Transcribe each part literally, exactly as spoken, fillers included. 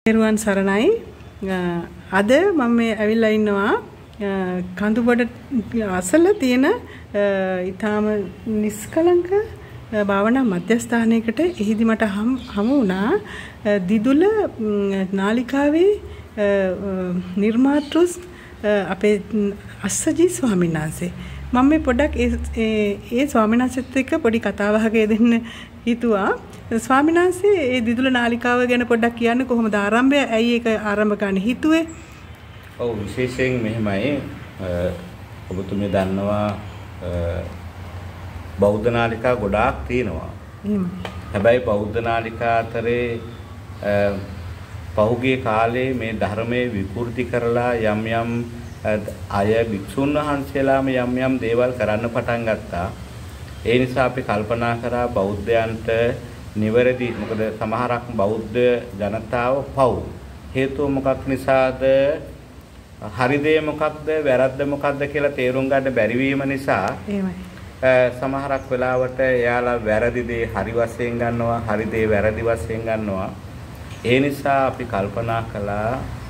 එරුවන් සරණයි. අද මම මේ ඇවිල්ලා ඉන්නවා කඳුබඩ අසල තියෙන ඊටාම නිස්කලංක භාවනා මධ්‍යස්ථානයකට. එහිදී මට හමු වුණා දිදුල නාලිකාවේ නිර්මාතෘ අපේ අස්සජී ස්වාමීන් වහන්සේ. මම මේ පොඩ්ඩක් ඒ ඒ ස්වාමීන් වහන්සේත් එක්ක පොඩි කතාවහක දෙන්න හිතුවා. ස්වාමීන් වහන්සේ ඒ දිදුල නාලිකාව ගැන පොඩ්ඩක් කියන්න කොහොමද ආරම්භය? ඇයි ඒක ආරම්භ ගන්න හිතුවේ? ඔව් විශේෂයෙන් මෙහෙමයි. ඔබතුමිය දන්නවා බෞද්ධ නාලිකා ගොඩාක් තියෙනවා. එහෙම. හැබැයි බෞද්ධ නාලිකා අතරේ පහුගිය කාලේ මේ ධර්මයේ විකෘති කරලා යම් යම් අය භික්ෂුන් වහන්සේලාම යම් යම් දේවල් කරන්න පටන් ගත්තා. ඒ නිසා අපි කල්පනා කරා බෞද්ධයන්ට නිවැරදි, මොකද සමහරක් බෞද්ධ ජනතාව පව් හේතුව මොකක් නිසාද, හරි දේ මොකක්ද වැරද්ද මොකක්ද කියලා තේරුම් ගන්න බැරි වීම නිසා එහෙමයි. සමහරක් වෙලාවට එයාලා වැරදි දේ හරි වශයෙන් ගන්නවා, හරි දේ වැරදි වශයෙන් ගන්නවා. ඒ නිසා අපි කල්පනා කළා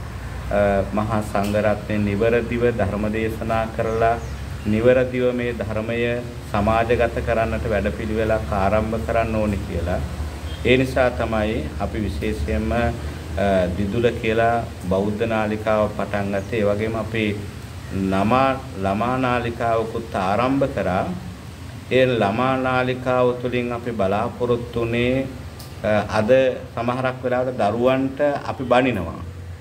මහා සංඝරත්නයේ නිවැරදිව ධර්ම දේශනා කරලා නිවැරදිව මේ ධර්මය සමාජගත කරන්නට වැඩපිළිවෙලක් ආරම්භ කරන්න ඕනේ කියලා. ඒ නිසා තමයි අපි විශේෂයෙන්ම දිදුල කියලා බෞද්ධ නාලිකාව පටන් ගත්තේ. ඒ වගේම අපි ළමා ළමා නාලිකාවකුත් ආරම්භ කරා. ඒ ළමා නාලිකාව තුළින් අපි බලාපොරොත්තු වෙන්නේ අද සමහරක් වෙලාවට දරුවන්ට අපි බනිනවා.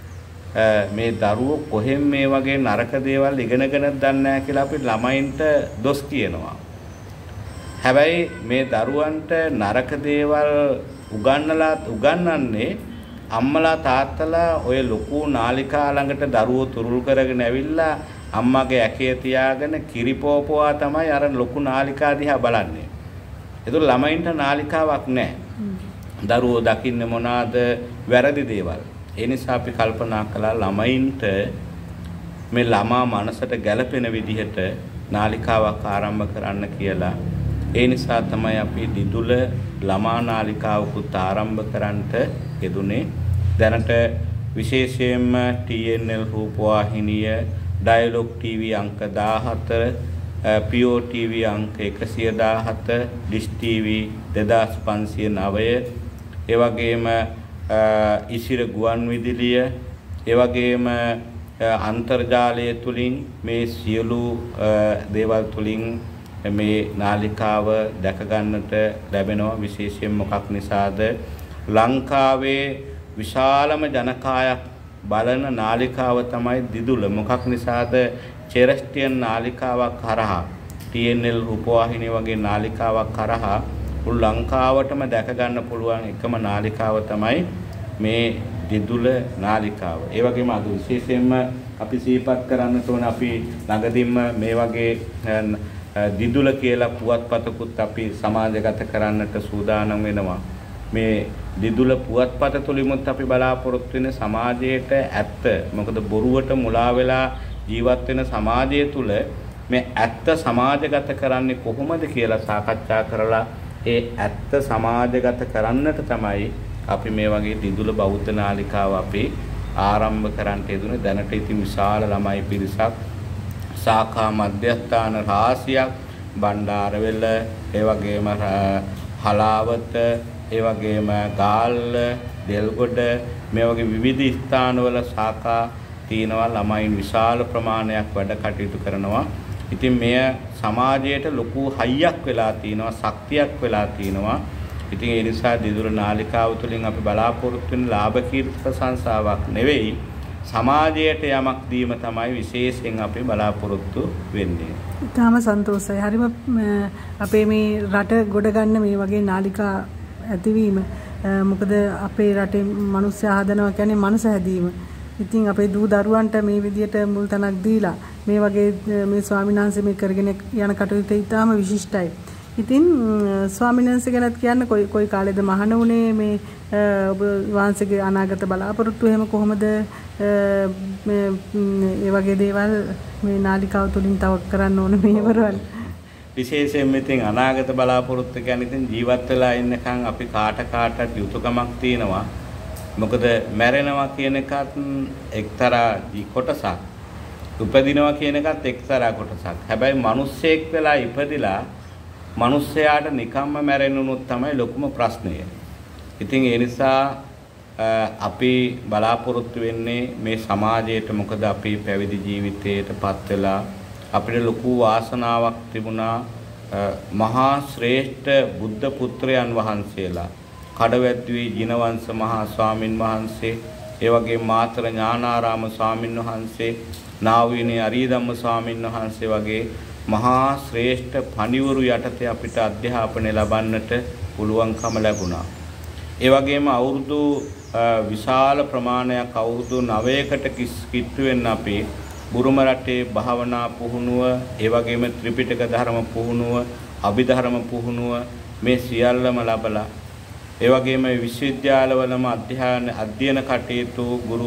මේ දරුවෝ කොහෙන් මේ වගේ නරක දේවල් ඉගෙනගෙන දන්නේ නැහැ කියලා අපි ළමයින්ට දොස් කියනවා. හැබැයි මේ දරුවන්ට නරක දේවල් උගන්වලා උගන්වන්නේ අම්මලා තාත්තලා ඔය ලොකු නාලිකා ළඟට දරුවෝ තුරුල් කරගෙන ඇවිල්ලා අම්මගේ ඇකේ තියාගෙන කිරිපෝපුවා තමයි අර ලොකු නාලිකා දිහා බලන්නේ. ඒතර ළමයින්ට නාලිකාවක් නැහැ. දරුවෝ දකින්නේ මොනවාද? වැරදි දේවල්. ඒ නිසා අපි කල්පනා කළා ළමයින්ට මේ ළමා මනසට ගැළපෙන විදිහට නාලිකාවක් ආරම්භ කරන්න කියලා. ඒ නිසා තමයි අපි දිදුල ළමා නාලිකාවකුත් ආරම්භ කරන්නට යෙදුනේ. දැනට විශේෂයෙන්ම ටී එන් එල් රූපවාහිනිය, ඩයලොග් ටීවී අංක දාහතර, පී ඕ ටීවී අංක එකසිය දාහත, ඩිෂ් ටීවී දෙදාස් පන්සිය නවය, ඒ වගේම ඉසිර ගුවන් විදුලිය, ඒ වගේම අන්තර්ජාලය තුලින් මේ සියලු දේවල් තුලින් මේ නාලිකාව දැක ගන්නට ලැබෙනවා. විශේෂයෙන් මොකක් නිසාද? ලංකාවේ විශාලම ජනකායක් බලන නාලිකාව තමයි දිදුල. මොකක් නිසාද? ටෙරස්ට්‍රියල් නාලිකාවක් කරහා, ටී එන් එල් රූපවාහිනිය වගේ නාලිකාවක් කරහා මුළු ලංකාවටම දැක ගන්න පුළුවන් එකම නාලිකාව තමයි මේ දිදුල නාලිකාව. ඒ වගේම අද විශේෂයෙන්ම අපි සිහිපත් කරන්නට ඕන, අපි ළඟදීම මේ වගේ දිදුල කියලා පුවත්පතකුත් අපි සමාජගත කරන්නට සූදානම් වෙනවා. මේ දිදුල පුවත්පත තුලිමුත් අපි බලාපොරොත්තු වෙන සමාජයට ඇත්ත, මොකද බොරුවට මුලා වෙලා ජීවත් වෙන සමාජය තුල මේ ඇත්ත සමාජගත කරන්නේ කොහොමද කියලා සාකච්ඡා කරලා ඒ ඇත්ත සමාජගත කරන්නට තමයි අපි මේ වගේ දිදුල බෞද්ධ නාලිකාව අපි ආරම්භ කරන්නට යෙදුනේ. දැනට ඉතින් විශාල ළමයි පිරිසක්, ශාඛා මධ්‍යස්ථාන රාශියක්, බණ්ඩාරවෙල, ඒ වගේම හලාවත, ඒ වගේම ගාල්ල, දෙල්ගොඩ, මේ වගේ විවිධ ස්ථානවල ශාඛා තියෙනවා. ළමයින් විශාල ප්‍රමාණයක් වැඩ කටයුතු කරනවා. ඉතින් මෙය සමාජයට ලොකු හයියක් වෙලා තිනවා, ශක්තියක් වෙලා තිනවා. ඉතින් ඒ නිසා දිදුල නාලිකාව තුළින් අපි බලාපොරොත්තු වෙන ලාභ කීර්ති ප්‍රශංසාවක් නෙවෙයි, සමාජයට යමක් දීම තමයි විශේෂයෙන් අපි බලාපොරොත්තු වෙන්නේ. ඊටාම සන්තෝෂයි. හරිම අපේ මේ රට ගොඩ ගන්න මේ වගේ නාලිකා ඇතිවීම. මොකද අපේ රටේ මිනිස්සු හදනවා කියන්නේ මනස හැදීම. ඉතින් අපේ දූ දරුවන්ට මේ විදියට මුල් තැනක් දීලා මේ වගේ මේ ස්වාමීන් වහන්සේ මේ කරගෙන යන කටයුතු ඉතාම විශිෂ්ටයි. ඉතින් ස්වාමීන් වහන්සේ ගැනත් කියන්න කොයි කොයි කාලෙද මහාන වුණේ, මේ ඔබ වහන්සේගේ අනාගත බලාපොරොත්තු එහෙම කොහොමද මේ ඒ වගේ දේවල් මේ නාලිකාව තුලින් තව කරන්න ඕන මේවරවල්? විශේෂයෙන්ම ඉතින් අනාගත බලාපොරොත්තු කියන්නේ ඉතින් ජීවත් වෙලා ඉන්නකම් අපි කාට කාටත් යුතුයකමක් තියෙනවා. මොකද මැරෙනවා කියන එකත් එක්තරා කොටසක්. උපදිනවා කියන එකත් එක්තරා කොටසක්. හැබැයි මිනිස්සෙක් වෙලා ඉපදිලා මිනිස්සයාට නිකම්ම මැරෙන්නුනොත් තමයි ලොකුම ප්‍රශ්නය. ඉතින් ඒ නිසා අපි බලාපොරොත්තු වෙන්නේ මේ සමාජයට මොකද අපි පැවිදි ජීවිතයටපත් වෙලා අපිට ලොකු වාසනාවක් තිබුණා මහා ශ්‍රේෂ්ඨ බුද්ධ පුත්‍රයන් වහන්සේලා කඩවැද්දුවේ ජිනවංශ මහා ස්වාමින් වහන්සේ ඒ වගේ මාතර ඥානාරාම ස්වාමින් වහන්සේ නාවිනේ අරියධම්ම ස්වාමින් වහන්සේ වගේ මහා ශ්‍රේෂ්ඨ පණිවරු යටතේ අපිට අධ්‍යාපනය ලබන්නට පුළුවන්කම ලැබුණා. ඒ වගේම අවුරුදු විශාල ප්‍රමාණයක් අවුරුදු නවයකට කිට්ටු වෙන්න අපි බුරුම රටේ භාවනා පුහුණුව, ඒ වගේම ත්‍රිපිටක ධර්ම පුහුණුව, අභිධර්ම පුහුණුව මේ සියල්ලම ලැබලා ඒ වගේම විශ්වවිද්‍යාලවලම අධ්‍යයන අධ්‍යයන කටයුතු ගුරු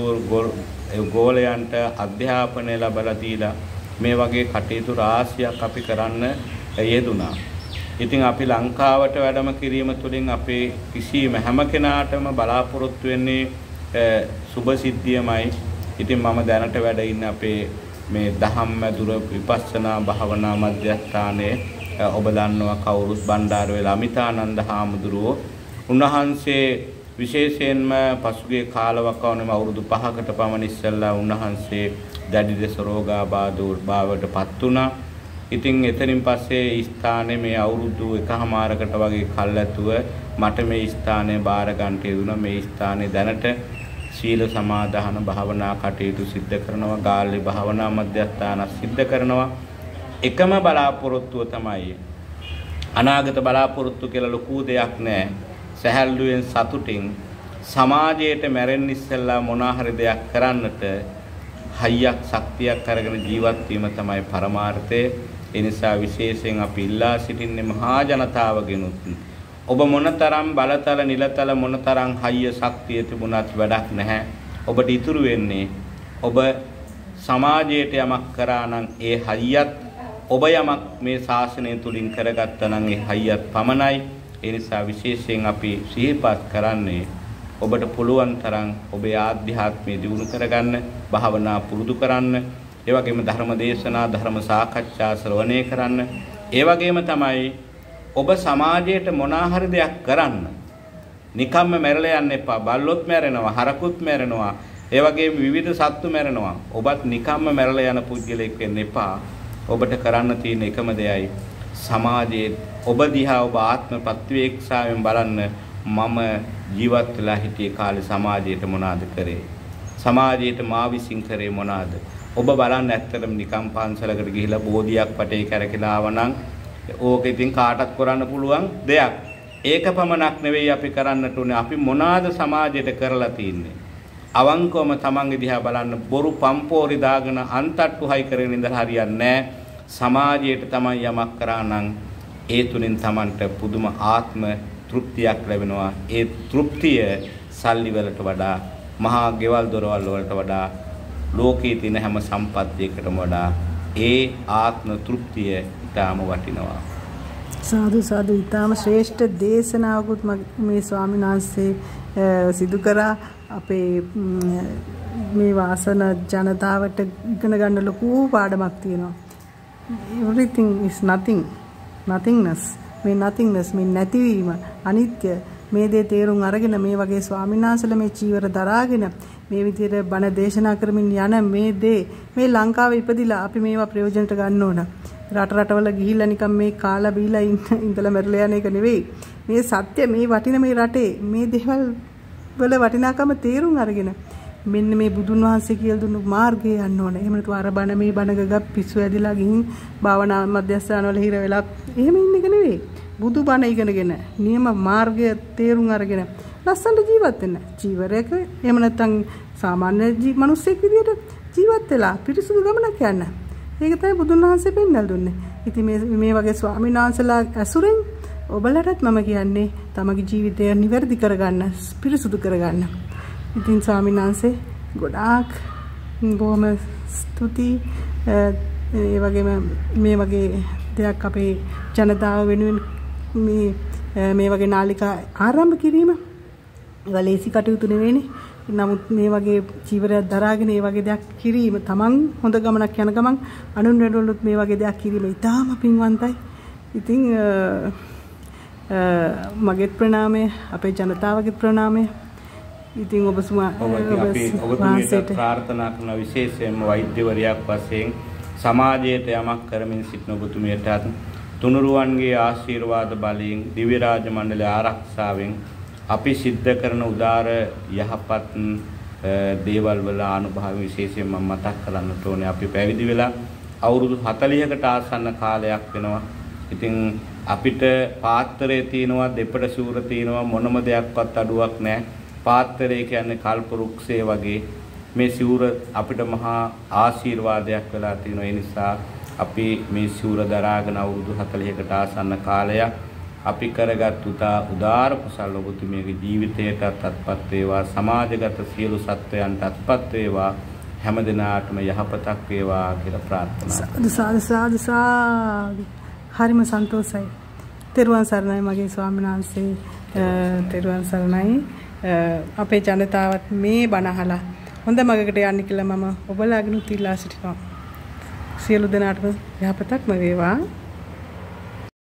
ගෝලයන්ට අධ්‍යාපනය ලැබලා දීලා මේ වගේ කටයුතු රාශියක් අපි කරන්න යෙදුණා. ඉතින් අපි ලංකාවට වැඩම කිරීම තුළින් අපේ කිසිම හැම කෙනාටම බලාපොරොත්තු වෙන්නේ සුභ සිද්ධියමයි. ඉතින් මම දැනට වැඩ ඉන්නේ අපේ මේ ධම්මදුර විපස්සනා භාවනා මධ්‍යස්ථානයේ ඔබ දන්නවා කවුරුත් බණ්ඩාරවැල අමිතානන්ද හාමුදුරුවෝ. උන්වහන්සේ විශේෂයෙන්ම පසුගිය කාලවකවානුවේම අවුරුදු පහකට පමණ ඉස්සෙල්ලා උන්වහන්සේ දැඩි ලෙස රෝගාබාධවට පත් වුණා. ඉතින් එතනින් පස්සේ ස්ථානයේ මේ අවුරුදු එකහමාරකට වගේ කල් ඇතුව මට මේ ස්ථානය බාර ගන්නට යෙදුණා. මේ ස්ථානයේ දැනට සීල සමාදාන භාවනා කටයුතු සිද්ධ කරනවා, ගාල්ලේ භාවනා මධ්‍යස්ථාන සිද්ධ කරනවා. එකම බලාපොරොත්තුව තමයි අනාගත බලාපොරොත්තු කියලා ලොකු දෙයක් නැහැ. සැහැල්ලුවෙන් සතුටින් සමාජයට මැරෙන්න ඉස්සෙල්ලා මොනවා හරි දෙයක් කරන්නට හයියක් ශක්තියක් අරගෙන ජීවත් වීම තමයි පරමාර්ථය. ඒ නිසා විශේෂයෙන් අපි ඉල්ලා සිටින්නේ මහා ජනතාවගෙනුත් ඔබ මොනතරම් බලතල නිලතල මොනතරම් හයිය ශක්තිය තිබුණත් වැඩක් නැහැ. ඔබට ඉතුරු වෙන්නේ ඔබ සමාජයට යමක් කරා නම් ඒ හයියත් ඔබ යමක් මේ ශාසනය තුලින් කරගත්තා නම් ඒ හයියත් පමණයි. ඒ නිසා විශේෂයෙන් අපි සිහිපත් කරන්නේ ඔබට පුළුවන් තරම් ඔබේ ආධ්‍යාත්මය දියුණු කරගන්න, භාවනා පුරුදු කරන්න, ඒ වගේම ධර්ම දේශනා, ධර්ම සාකච්ඡා ශ්‍රවණය කරන්න. ඒ වගේම තමයි ඔබ සමාජයට මොනවා හරි දෙයක් කරන්න. නිකම්ම මැරලා යන්න එපා. බල්ලොත් මැරෙනවා, හරකුත් මැරෙනවා, ඒ වගේම විවිධ සත්තු මැරෙනවා. ඔබත් නිකම්ම මැරලා යන පුද්ගලෙක් වෙන්න එපා. ඔබට කරන්න තියෙන එකම දෙයයි සමාජයේ ඔබ දිහා ඔබ ආත්ම ප්‍රතිවේක්ෂාවෙන් බලන්න. මම ජීවත් වෙලා හිටියේ කාලේ සමාජයට මොනවාද කරේ? සමාජයට මා විසින් කරේ මොනවාද? ඔබ බලන්න ඇත්තටම නිකම් පන්සලකට ගිහිලා බෝධියක් වටේ කරකලා ආවනම් ඕක ඉතින් කාටත් කරන්න පුළුවන් දෙයක්. ඒක පමණක් නෙවෙයි අපි කරන්නට උනේ. අපි මොනවාද සමාජයට කරලා තින්නේ? අවංකවම තමන්ගේ දිහා බලන්න. බොරු පම්පෝරි දාගෙන අන්තට්ටු හයි කරගෙන ඉඳලා හරියන්නේ නැහැ. සමාජයට තමයි යමක් කරා නම් ඒ තුලින් තමන්ට පුදුම ආත්ම තෘප්තියක් ලැබෙනවා. ඒ තෘප්තිය සල්ලි වලට වඩා, මහා ගෙවල් දොරවල් වලට වඩා, ලෝකයේ තියෙන හැම සම්පත්තියකටම වඩා ඒ ආත්ම තෘප්තිය ඊටාම වටිනවා. සාදු සාදු. ඊටාම ශ්‍රේෂ්ඨ දේශනාවකුත් මේ ස්වාමීන් වහන්සේ සිදු කරා. අපේ මේ වාසන ජනතාවට ඉගෙන ගන්න ලොකු පාඩමක් තියෙනවා. everything is nothing, nothingness. මේ nothingness, මේ නැතිවීම, අනිත්‍ය, මේ දේ තේරුම් අරගෙන මේ වගේ ස්වාමීන් වහන්සේලා මේ චීවර දරාගෙන මේ විදිහට බණ දේශනා කරමින් යන මේ දේ මේ ලංකාවේ ඉපදිලා අපි මේවා ප්‍රයෝජනට ගන්න ඕන. රට රටවල ගිහිල්ලා නිකන් මේ කාලා බීලා ඉඳලා මැරලා යන එක නෙවෙයි. මේ සත්‍ය, මේ වටින මේ රටේ මේ දේවල් වල වටිනාකම තේරුම් අරගෙන මෙන්න මේ බුදුන් වහන්සේ කියලා දුන්නු මාර්ගයේ යන්න ඕනේ. එහෙම නැතුව අර බණ මේ බණ ගග පිස්සු ඇදිලා ගිහින් භාවනා මධ්‍යස්ථාන වල හිර වෙලා එහෙම ඉන්න එක නෙවෙයි. බුදු බණ ඉගෙනගෙන නියම මාර්ගය තේරුම් අරගෙන ලස්සනට ජීවත් වෙන්න. ජීවරයක එහෙම නැත්නම් සාමාන්‍ය මිනිස්සෙක් විදියට ජීවත් වෙලා පිරිසුදු ගමනක් යන්න. ඒක තමයි බුදුන් වහන්සේ පෙන්වලා දුන්නේ. ඉතින් මේ මේ වගේ ස්වාමීන් වහන්සේලා ඇසුරෙන් ඔබලටත් මම කියන්නේ තමගේ ජීවිතය නිවැරදි කරගන්න, පිරිසුදු කරගන්න. ඉතින් ස්වාමීන් වහන්සේ ගොඩාක් බොහොම ස්තුතියි. ඒ වගේම මේ වගේ දෙයක් අපේ ජනතාව වෙනුවෙන් මේ මේ වගේ නාලිකා ආරම්භ කිරීම ගලේසි කටයුතු නෙවෙයිනේ. නමුත් මේ වගේ චීවරයක් දරාගෙන මේ වගේ දෙයක් කිරීම තමන් හොඳ ගමනක් යන ගමන් අනුන් වෙනුවලුත් මේ වගේ දෙයක් කිරීම ඉතාම පින්වන්තයි. ඉතින් මගේ ප්‍රණාමය අපේ ජනතාවගේ ප්‍රණාමය. ඉතින් ඔබ සුමා අපි ඔබතුමීට ප්‍රාර්ථනා කරන විශේෂයෙන්ම වෛද්‍යවරියක් වශයෙන් සමාජයට යමක් කරමින් සිටින ඔබතුමියටත් තුනුරුවන්ගේ ආශිර්වාද බලයෙන් දිව්‍ය රාජ මණ්ඩල ආරක්ෂාවෙන් අපි සිද්ධ කරන උදාර යහපත් දේවල් වල අනුභව විශේෂයෙන් මම මතක් කරන්නට ඕනේ. අපි පැවිදි වෙලා අවුරුදු හතළිහකට ආසන්න කාලයක් වෙනවා. ඉතින් අපිට පාත්‍රයේ තියෙනවා දෙපඩ සිවුර තියෙනවා මොනම දෙයක්වත් අඩුවක් නැහැ. පාත්‍රය කියන්නේ කල්ප වෘක්ෂය වගේ මේ සිවුර අපිට මහා ආශිර්වාදයක් වෙලා තියෙනවා. ඒ නිසා අපි මේ සිවුර දරාගෙන අවුරුදු හතළිහකට ආසන්න කාලයක් අපි කරගත් උදාර කුසල ඔබතුමියගේ ජීවිතයට අත්පත් වේවා, සමාජගත සියලු සත්වයන්ට අත්පත් වේවා, හැම දිනාටම යහපතක් වේවා කියලා ප්‍රාර්ථනා කරනවා. සාදු සාදු සාදු. හරිම සන්තෝෂයි. තෙරුවන් සරණයි මගේ ස්වාමීන් වහන්සේ. තෙරුවන් සරණයි. අපේ ජනතාවත් මේ බණ අහලා හොඳ මගකට යන්න කියලා මම ඔබලාගෙන තියලා සිටිනවා. සියලු දෙනාටම යහපතක්ම වේවා.